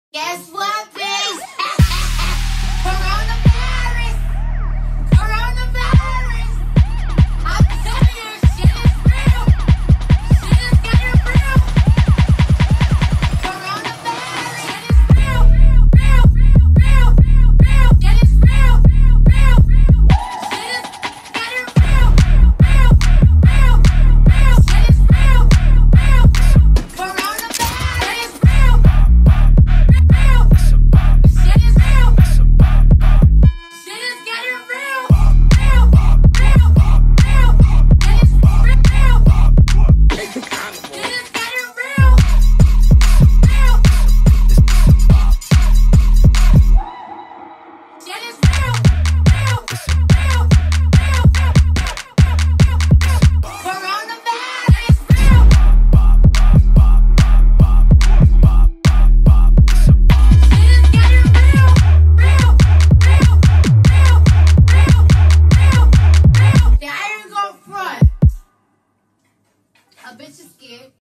Guess what, bitch? Coronavirus! Coronavirus! I'm telling you, shit is real! Shit is getting real! Coronavirus! Shit is real! Real! Shit is real! Shit is getting real! Real! Shit is real! Coronavirus! Shit is real! Shit is real! Shit is getting real! Real! Shit is real! Take the condom off. Shit is getting real! Real! Shit is real! Coronavirus! Real! Shit is getting real! Real! Yeah, I ain't gonna front. A bitch is scared.